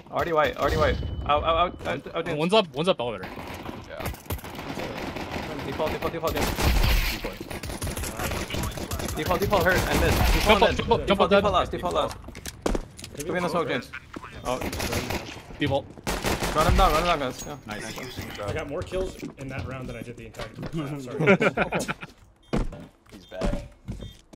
Already white. Out. One's up elevator. Yeah. Default. Default hurt and mid. Default last. Default. Could be in the smoke, James. Oh. Default. Run him down, guys. Yeah. Nice. I got more kills in that round than I did the entire. Sorry.